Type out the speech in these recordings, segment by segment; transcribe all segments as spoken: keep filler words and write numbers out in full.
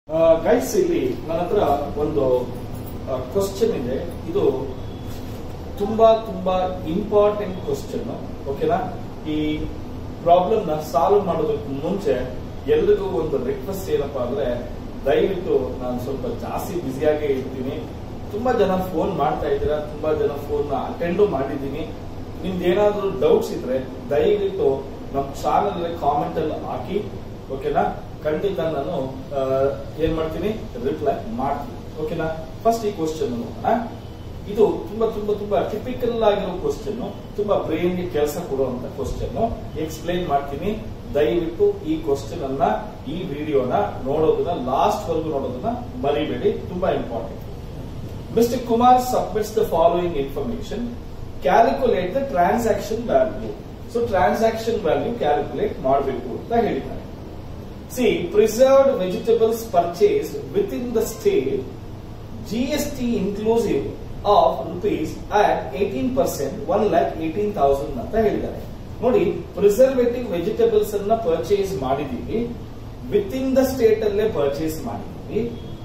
Guys, ಇಲ್ಲಿ ನನ್ನ ಹತ್ರ ಒಂದು ಕ್ವಶನ್ ಇದೆ. ಇದು ತುಂಬಾ ತುಂಬಾ ಇಂಪಾರ್ಟೆಂಟ್ ಕ್ವಶನ್. ಓಕೆನಾ? ಈ ಪ್ರಾಬ್ಲಮ್ ನ ಸಾಲ್ವ್ ಮಾಡೋದಕ್ಕೆ ಮುಂಚೆ ಎಲ್ರಿಗೂ ಒಂದು ರಿಕ್ವೆಸ್ಟ್ ಏನಪ್ಪಾ ಅಂದ್ರೆ, ದಯವಿಟ್ಟು ನಾನು ಸ್ವಲ್ಪ ಜಾಸ್ತಿ ಬ್ಯುಸಿಯಾಗೇ ಇರ್ತೀನಿ. ತುಂಬಾ ಜನ ಫೋನ್ ಮಾಡ್ತಾ ಇದ್ದೀರಾ, ತುಂಬಾ ಜನ ಫೋನ್ ನ ಅಟೆಂಡು ಮಾಡಿದ್ದೀನಿ. ನಿಮ್ದು ಏನಾದ್ರೂ ಡೌಟ್ಸ್ ಇದ್ರೆ ದಯವಿಟ್ಟು ನಮ್ಮ ಚಾನಲ್ ಕಾಮೆಂಟ್ ಅಲ್ಲಿ ಹಾಕಿ. ಓಕೆನಾ? ಖಂಡಿತ ನಾನು ಏನ್ ಮಾಡ್ತೀನಿ, ರಿಪ್ಲೈ ಮಾಡ್ತೀನಿ. ಓಕೆನಾ? ಫಸ್ಟ್ ಈ ಕ್ವಶನ್ ನೋಡೋಣ. ಇದು ತುಂಬಾ ತುಂಬಾ ತುಂಬಾ ಟಿಪಿಕಲ್ ಆಗಿರೋ ಕ್ವಶನ್, ತುಂಬಾ ಬ್ರೈನ್ ಗೆ ಕೆಲಸ ಕೊಡುವಂತ ಕ್ವಶನ್. ಎಕ್ಸ್ಪ್ಲೈನ್ ಮಾಡ್ತೀನಿ. ದಯವಿಟ್ಟು ಈ ಕ್ವಶನ್ ಅನ್ನ, ಈ ವಿಡಿಯೋನ ನೋಡೋದನ್ನ ಲಾಸ್ಟ್ ವರೆಗೂ ನೋಡೋದನ್ನ ಮರಿಬೇಡಿ, ತುಂಬಾ important. Mister Kumar submits the following information. Calculate the transaction value. So transaction value calculate ಮಾಡಬೇಕು ಅಂತ ಹೇಳಿದ್ದಾರೆ. See, preserved vegetables purchased within the state, G S T inclusive of rupees at eighteen percent, one lakh eighteen thousand ಅಂತ ಹೇಳಿದ್ದಾರೆ. ನೋಡಿ, preservative vegetables ಅನ್ನ purchase ಮಾಡಿದೀವಿ, within the state ಅಲ್ಲೇ purchase ಮಾಡಿದೀವಿ,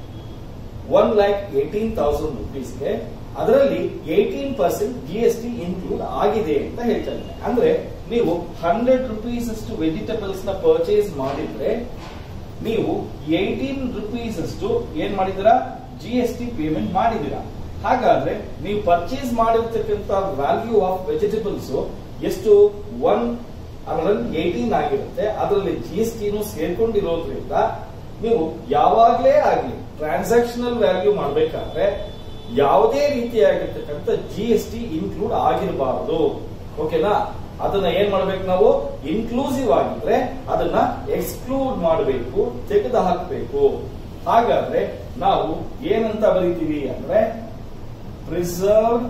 ಒನ್ ಲ್ಯಾಕ್ ಏಟೀನ್ ತೌಸಂಡ್ ರುಪೀಸ್ಗೆ. ಅದರಲ್ಲಿ eighteen percent G S T include ಆಗಿದೆ ಅಂತ ಹೇಳ್ತಾ ಇದ್ದಾರೆ. ಅಂದ್ರೆ ನೀವು ಹಂಡ್ರೆಡ್ ರುಪೀಸ್ ಅಷ್ಟು ವೆಜಿಟೇಬಲ್ಸ್ ನ ಪರ್ಚೇಸ್ ಮಾಡಿದ್ರೆ ನೀವು ಏಟೀನ್ ರುಪೀಸ್ ಅಷ್ಟು ಏನ್ ಮಾಡಿದಿರಾ, ಜಿ ಎಸ್ ಟಿ ಪೇಮೆಂಟ್ ಮಾಡಿದಿರಾ. ಹಾಗಾದ್ರೆ ನೀವು ಪರ್ಚೇಸ್ ಮಾಡಿರ್ತಕ್ಕಂಥ ವ್ಯಾಲ್ಯೂ ಆಫ್ ವೆಜಿಟೇಬಲ್ಸ್ ಎಷ್ಟು, ಒನ್ ಹಂಡ್ರೆಡ್ ಏಟೀನ್ ಆಗಿರುತ್ತೆ. ಅದರಲ್ಲಿ ಜಿ ಎಸ್ ಟಿನೂ ಸೇರ್ಕೊಂಡಿರೋದ್ರಿಂದ ನೀವು ಯಾವಾಗ್ಲೇ ಆಗ್ಲಿ ಟ್ರಾನ್ಸಾಕ್ಷನಲ್ ವ್ಯಾಲ್ಯೂ ಮಾಡಬೇಕಾದ್ರೆ ಯಾವುದೇ ರೀತಿಯಾಗಿರ್ತಕ್ಕಂಥ ಜಿ ಎಸ್ ಟಿ ಇನ್ಕ್ಲೂಡ್ ಆಗಿರಬಾರದು. ಓಕೆನಾ? ಅದನ್ನ ಏನ್ ಮಾಡ್ಬೇಕು ನಾವು, ಇನ್ಕ್ಲೂಸಿವ್ ಆಗಿದ್ರೆ ಅದನ್ನ ಎಕ್ಸ್ಕ್ಲೂಡ್ ಮಾಡಬೇಕು, ತೆಗೆದು ಹಾಕಬೇಕು. ಹಾಗಾದ್ರೆ ನಾವು ಏನಂತ ಬರೀತೀವಿ ಅಂದ್ರೆ, preserved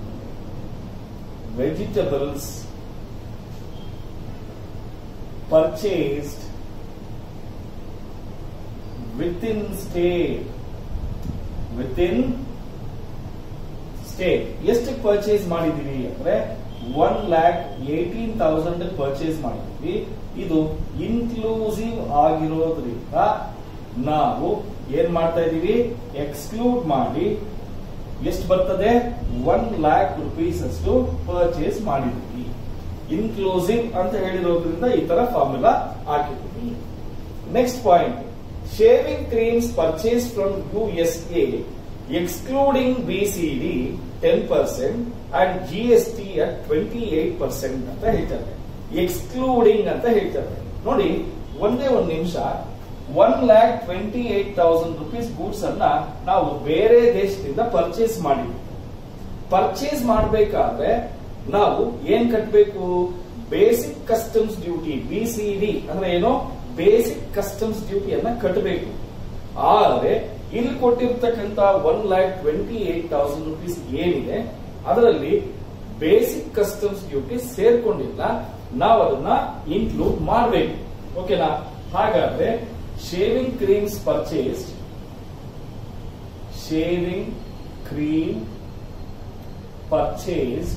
vegetables purchased within state. Within state ಎಷ್ಟು ಪರ್ಚೇಸ್ ಮಾಡಿದೀವಿ ಅಂದ್ರೆ one lakh eighteen thousand purchase ಮಾಡಿದ್ವಿ. ಇದು ಇನ್ಕ್ಲೂಸಿವ್ ಆಗಿರೋದ್ರಿಂದ ನಾವು ಏನ್ ಮಾಡ್ತಾ ಇದೀವಿ, ಎಕ್ಸ್ಕ್ಲೂಡ್ ಮಾಡಿ ಎಷ್ಟು ಬರ್ತದೆ, ಒನ್ ಲ್ಯಾಕ್ ರುಪೀಸ್ ಅಷ್ಟು ಪರ್ಚೇಸ್ ಮಾಡಿದ್ವಿ. ಇನ್ಕ್ಲೂಸಿವ್ ಅಂತ ಹೇಳಿರೋದ್ರಿಂದ ಈ ತರ ಫಾರ್ಮುಲಾ ಹಾಕಿದ್ವಿ. Next point, shaving creams purchase from U S A excluding B C D ten percent and G S T at twenty-eight percent ಅಂತ ಹೇಳ್ತಾರೆ. ಎಕ್ಸ್ಕ್ಲೂಡಿಂಗ್ ಅಂತ ಹೇಳ್ತಾರೆ. ನೋಡಿ, ಒಂದೇ ಒಂದು ನಿಮಿಷ, one lakh twenty eight thousand rupees goods ಅನ್ನ ನಾವು ಬೇರೆ ದೇಶದಿಂದ ಪರ್ಚೇಸ್ ಮಾಡಿದ್ವಿ. ಪರ್ಚೇಸ್ ಮಾಡಬೇಕಾದ್ರೆ ನಾವು ಏನ್ ಕಟ್ಟಬೇಕು, basic customs duty, B C D ಅಂದ್ರೆ ಏನೋ ಬೇಸಿಕ್ ಕಸ್ಟಮ್ಸ್ ಡ್ಯೂಟಿಯನ್ನ ಕಟ್ಟಬೇಕು. ಆದ್ರೆ ಇಲ್ಲಿ ಕೊಟ್ಟಿರ್ತಕ್ಕಂಥ one lakh twenty eight thousand rupees ಏನಿದೆ ಅದರಲ್ಲಿ ಬೇಸಿಕ್ ಕಸ್ಟಮ್ಸ್ ಡ್ಯೂಟಿ ಸೇರ್ಕೊಂಡಿಲ್ಲ, ನಾವು ಅದನ್ನ ಇನ್ಕ್ಲೂಡ್ ಮಾಡಬೇಕು. ಓಕೆನಾ? ಹಾಗಾದ್ರೆ shaving creams purchased, shaving cream purchased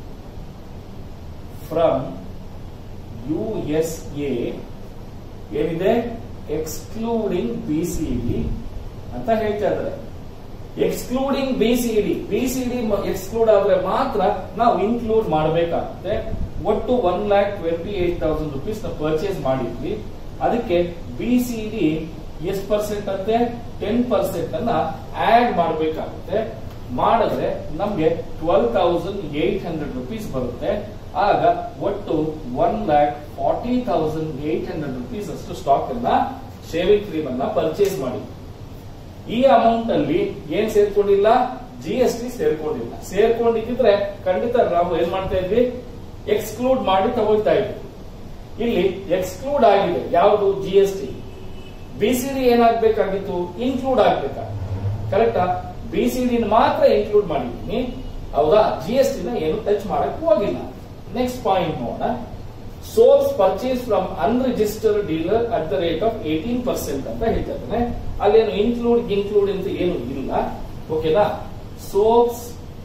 from U S A ಏನಿದೆ, ಎಕ್ಸ್ಕ್ಲೂಡಿಂಗ್ ಬಿ ಸಿ ಡಿ ಅಂತ ಹೇಳ್ತಾ ಇದ್ದಾರೆ. Excluding B C D, B C D exclude ಆದ್ರೆ ಮಾತ್ರ ನಾವು ಇನ್ಕ್ಲೂಡ್ ಮಾಡಬೇಕಾಗುತ್ತೆ. ಒಟ್ಟು one lakh twenty eight thousand rupees ನ ಪರ್ಚೇಸ್ ಮಾಡಿದ್ವಿ, ಅದಕ್ಕೆ ಬಿ ಸಿ ಡಿ ಎಷ್ಟು ಪರ್ಸೆಂಟ್ ಅಂತೆ, ಟೆನ್ ಪರ್ಸೆಂಟ್ ಅನ್ನ ಆಡ್ ಮಾಡಬೇಕಾಗುತ್ತೆ. ಮಾಡಿದ್ರೆ ನಮ್ಗೆ twelve thousand eight hundred rupees ಬರುತ್ತೆ. ಆಗ ಒಟ್ಟು one lakh forty thousand eight hundred rupees ಅಷ್ಟು ಸ್ಟಾಕ್ ಅನ್ನ, ಶೇವಿಂಗ್ ಕ್ರೀಮ್ ಅನ್ನ ಪರ್ಚೇಸ್ ಮಾಡಿ. ಈ ಅಮೌಂಟ್ ಅಲ್ಲಿ ಏನ್ ಸೇರ್ಕೊಂಡಿಲ್ಲ, ಜಿ ಎಸ್ ಟಿ ಸೇರ್ಕೊಂಡಿಲ್ಲ. ಸೇರ್ಕೊಂಡಿದ್ರೆ ಖಂಡಿತ ನಾವು ಏನ್ ಮಾಡ್ತಾ ಇದ್ವಿ, ಎಕ್ಸ್ಕ್ಲೂಡ್ ಮಾಡಿ ತಗೊಳ್ತಾ ಇದ್ವಿ. ಇಲ್ಲಿ ಎಕ್ಸ್ಕ್ಲೂಡ್ ಆಗಿದೆ ಯಾವುದು, G S T. B C D ಏನಾಗಬೇಕಾಗಿತ್ತು, ಇನ್ಕ್ಲೂಡ್ ಆಗ್ಬೇಕಾಗಿತ್ತು. ಕರೆಕ್ಟಾ? ಬಿ ಸಿ ಡಿ ಮಾತ್ರ ಇನ್ಕ್ಲೂಡ್ ಮಾಡಿದ್ದೀನಿ, ಹೌದಾ? ಜಿ ಎಸ್ ಟಿ ನ ಏನು ಟಚ್ ಮಾಡಕ್ ಹೋಗಿಲ್ಲ. ನೆಕ್ಸ್ಟ್ ಪಾಯಿಂಟ್ ನೋಡೋಣ. Soaps purchase from unregistered dealer at the rate of eighteen percent ಅಂತ ಹೇಳ್ತಾ ಇದ್ದಾನೆ. ಅಲ್ಲೇನು ಇನ್ಕ್ಲೂಡ್ ಇನ್ಕ್ಲೂಡ್ ಅಂತ ಏನು ಇಲ್ಲ. ಓಕೆನಾ? Soaps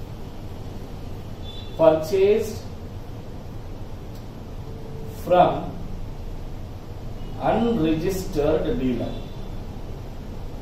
purchased from unregistered dealer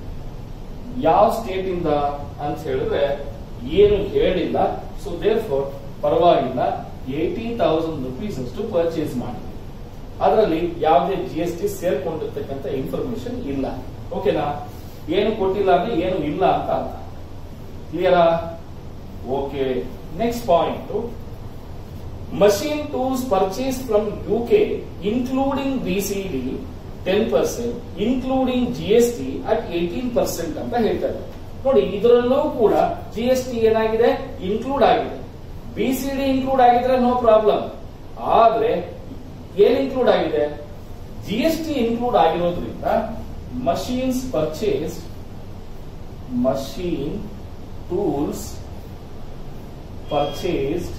ಯಾವ ಸ್ಟೇಟ್ ಇಂದ ಅಂತ ಹೇಳಿದ್ರೆ ಏನು ಹೇಳಿಲ್ಲ. ಸೊ ದೇರ್ ಫೋರ್ ಪರವಾಗಿಲ್ಲ, ಏಟೀನ್ ತೌಸಂಡ್ ರುಪೀಸ್ ಅಷ್ಟು ಪರ್ಚೇಸ್ ಮಾಡಿ. ಅದರಲ್ಲಿ ಯಾವುದೇ ಜಿ ಎಸ್ ಟಿ ಸೇರ್ಕೊಂಡಿರ್ತಕ್ಕಂಥ ಇನ್ಫಾರ್ಮೇಶನ್ ಇಲ್ಲ. ಓಕೆನಾ? ಏನು ಕೊಟ್ಟಿಲ್ಲ ಅಂದ್ರೆ ಏನು ಇಲ್ಲ ಅಂತ ಅರ್ಥ. ಕ್ಲಿಯರಾ? Okay. Next point, machine tools purchase from UK including B C D ten percent including G S T at eighteen percent ಅಂತ ಹೇಳ್ತಾರೆ. ನೋಡಿ, ಇದರಲ್ಲೂ ಕೂಡ ಜಿ ಎಸ್ ಟಿ ಏನಾಗಿದೆ? ಇನ್ಕ್ಲೂಡ್ ಆಗಿದೆ. ಬಿ ಸಿ ಡಿ ಇನ್ಕ್ಲೂಡ್ ಆಗಿದ್ರೆ ನೋ ಪ್ರಾಬ್ಲಮ್. ಆದ್ರೆ ಏನ್ ಇನ್ಕ್ಲೂಡ್ ಆಗಿದೆ? ಜಿ ಎಸ್ ಟಿ ಇನ್ಕ್ಲೂಡ್ ಆಗಿರೋದ್ರಿಂದ machines purchase machine tools purchased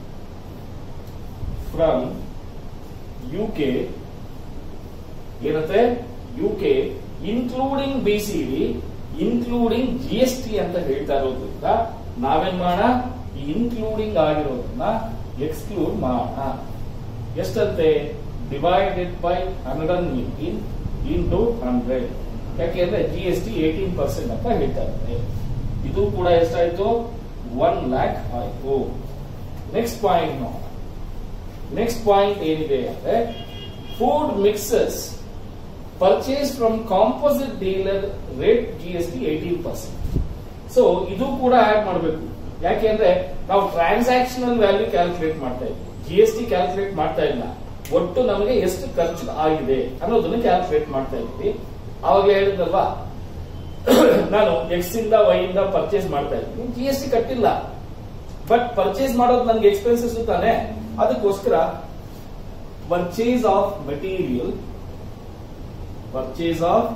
from UK ಏನಂತೆ? UK including B C D including G S T ಅಂತ ಹೇಳ್ತಾ ಇರೋದ್ರಿಂದ ನಾವೇನ್ ಮಾಡೋಣ? ಈ ಇನ್ಕ್ಲೂಡಿಂಗ್ ಆಗಿರೋದನ್ನ ಎಕ್ಸ್ಕ್ಲೂಡ್ ಮಾಡೋಣ. ಎಷ್ಟಂತೆ? Divided by hundred and eighteen into hundred. ಯಾಕೆಂದ್ರೆ G S T eighteen percent ಅಂತ ಹೇಳ್ತಾ ಇದ್ದಾರೆ. ಇದು ಕೂಡ ಎಷ್ಟಾಯ್ತು? ಒನ್ ಲ್ಯಾಕ್ ಆಯ್ತು. ನೆಕ್ಸ್ಟ್ ಪಾಯಿಂಟ್ ನೋಡೋಣ. ನೆಕ್ಸ್ಟ್ ಪಾಯಿಂಟ್ ಏನಿದೆ ಅಂದ್ರೆ food mixes purchase from composite dealer rate G S T eighteen percent. So ಇದು ಕೂಡ ಆಡ್ ಮಾಡಬೇಕು. ಯಾಕೆಂದ್ರೆ ನಾವು ಟ್ರಾನ್ಸಾಕ್ಷನಲ್ ವ್ಯಾಲ್ಯೂ ಕ್ಯಾಲ್ಕುಲೇಟ್ ಮಾಡ್ತಾ ಇದ್ವಿ, ಜಿ ಎಸ್ ಟಿ ಕ್ಯಾಲ್ಕುಲೇಟ್ ಮಾಡ್ತಾ ಇಲ್ಲ. ಒಟ್ಟು ನಮಗೆ ಎಷ್ಟು ಖರ್ಚು ಆಗಿದೆ ಅನ್ನೋದನ್ನ ಕ್ಯಾಲ್ಕುಲೇಟ್ ಮಾಡ್ತಾ ಇದ್ವಿ. ಅವಾಗಲೇ ಹೇಳಿದ್ನಲ್ವಾ, ನಾನು ಎಕ್ಸ್ ಇಂದ ವೈ ಇಂದ ಪರ್ಚೇಸ್ ಮಾಡ್ತಾ ಇದ್ದೀನಿ, ಜಿ ಎಸ್ ಟಿ ಕಟ್ಟಿಲ್ಲ. ಬಟ್ ಪರ್ಚೇಸ್ ಮಾಡೋದು ನನಗೆ ಎಕ್ಸ್ಪೆನ್ಸಸ್ ತಾನೆ. ಅದಕ್ಕೋಸ್ಕರ purchase of material, purchase of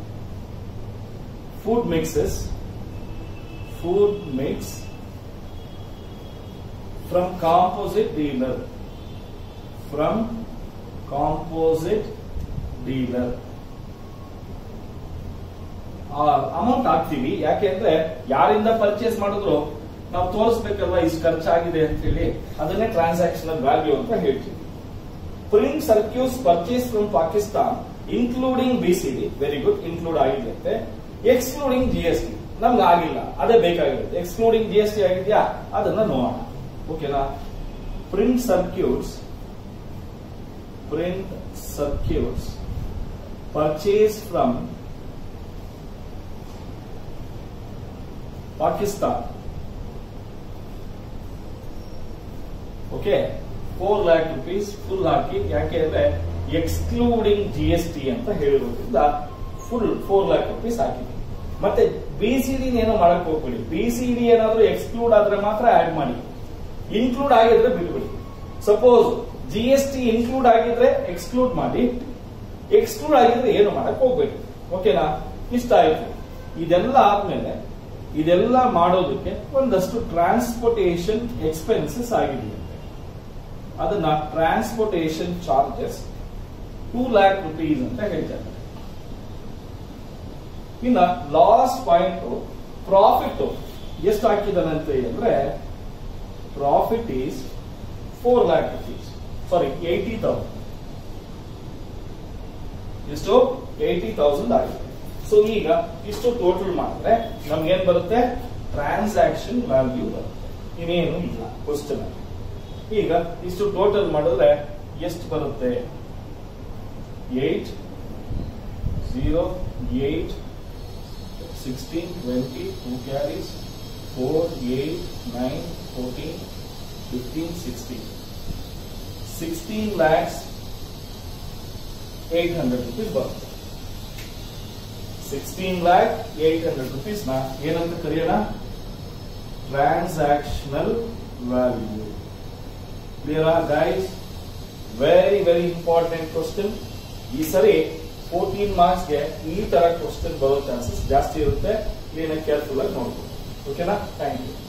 food mixes, food mix from composite dealer, from composite dealer amount ಹಾಕ್ತೀವಿ. ಯಾಕೆಂದ್ರೆ ಯಾರಿಂದ ಪರ್ಚೇಸ್ ಮಾಡಿದ್ರು ನಾವು ತೋರಿಸ್ಬೇಕಲ್ವಾ ಇಷ್ಟು ಖರ್ಚಾಗಿದೆ ಅಂತ ಹೇಳಿ, ಅದನ್ನೇ ಟ್ರಾನ್ಸಾಕ್ಷನಲ್ ವ್ಯಾಲ್ಯೂ ಅಂತ ಹೇಳ್ತೀವಿ. Print circuits purchase from Pakistan including B C D, very good, include ಆಗಿರುತ್ತೆ. ಎಕ್ಸ್ಕ್ಲೂಡಿಂಗ್ ಜಿ ಎಸ್ ಟಿ ನಮ್ಗೆ ಆಗಿಲ್ಲ, ಅದೇ ಬೇಕಾಗಿರುತ್ತೆ. ಎಕ್ಸ್ಕ್ಲೂಡಿಂಗ್ ಜಿ ಎಸ್ ಟಿ ಆಗಿದೆಯಾ? ಅದನ್ನ ನೋಡೋಣ. ಓಕೆನಾ? Print circuits, print circuits purchase from Pakistan. Okay, four lakh rupees full ಹಾಕಿ. ಯಾಕೆ ಅಂದ್ರೆ ಎಕ್ಸ್ಕ್ಲೂಡಿಂಗ್ ಜಿ ಎಸ್ ಟಿ ಅಂತ ಹೇಳಿರೋದ್ರಿಂದ ಫುಲ್ ಫೋರ್ ಲ್ಯಾಕ್ ರುಪೀಸ್ ಹಾಕಿದ್ವಿ. ಮತ್ತೆ ಬಿ ಸಿ ಡಿ ಏನೋ ಮಾಡಕ್ ಹೋಗ್ಬೇಡಿ. ಬಿ ಸಿ ಡಿ ಏನಾದ್ರೂ ಎಕ್ಸ್ಕ್ಲೂಡ್ ಆದ್ರೆ ಮಾತ್ರ ಆಡ್ ಮಾಡಿ, ಇನ್ಕ್ಲೂಡ್ ಆಗಿದ್ರೆ ಬಿಟ್ಬಿಡಿ. Suppose G S T include ಆಗಿದ್ರೆ ಎಕ್ಸ್ಕ್ಲೂಡ್ ಮಾಡಿ, ಎಕ್ಸ್ಕ್ಲೂಡ್ ಆಗಿದ್ರೆ ಏನು ಮಾಡಕ್ ಹೋಗ್ಬೇಡಿ. ಓಕೆನಾ? ಇಷ್ಟ ಆಯ್ತು. ಇದೆಲ್ಲ ಆದ್ಮೇಲೆ ಇದೆಲ್ಲ ಮಾಡೋದಕ್ಕೆ ಒಂದಷ್ಟು ಟ್ರಾನ್ಸ್ಪೋರ್ಟೇಷನ್ ಎಕ್ಸ್ಪೆನ್ಸಸ್ ಆಗಿದೆಯಂತೆ. ಅದನ್ನ transportation charges two lakh rupees ಅಂತ ಹೇಳ್ತಾರೆ. ಇನ್ನ ಲಾಸ್ಟ್ ಪಾಯಿಂಟ್ ಪ್ರಾಫಿಟ್ ಎಷ್ಟು ಹಾಕಿದಾನಂತೆ ಅಂದ್ರೆ profit is four lakh rupees, sorry eighty thousand. ಎಷ್ಟು? ಏಟಿ ತೌಸಂಡ್ ಆಗಿದೆ. ಸೊ ಈಗ ಇಷ್ಟು ಟೋಟಲ್ ಮಾಡಿದ್ರೆ ನಮ್ಗೇನ್ ಬರುತ್ತೆ? ಟ್ರಾನ್ಸಾಕ್ಷನ್ ವ್ಯಾಲ್ಯೂ ಬರುತ್ತೆ. ಇನ್ನೇನು ಇಲ್ಲ ಕ್ವಶನ್ ಅಲ್ಲಿ. ಈಗ ಇಷ್ಟು ಟೋಟಲ್ ಮಾಡಿದ್ರೆ ಎಷ್ಟು ಬರುತ್ತೆ? Eight zero eight sixteen twenty two carries four eight nine fourteen fifteen sixteen sixteen lakhs eight hundred rupees ಬರುತ್ತೆ. Sixteen lakh eight hundred rupees ನ ಏನಂತ ಕರೆಯೋಣ? Transactional value. Clear guys? Very very important question. ಈ ಸರಿ ಫೋರ್ಟೀನ್ ಮಾರ್ಕ್ಸ್ ಗೆ ಈ ತರ question ಬರೋ ಚಾನ್ಸಸ್ ಜಾಸ್ತಿ ಇರುತ್ತೆ. ಕ್ಲೀನ್ ಆಗಿ ಕೇರ್ಫುಲ್ ಆಗಿ ನೋಡ್ಬೋದು. ಓಕೆನಾ? Thank you.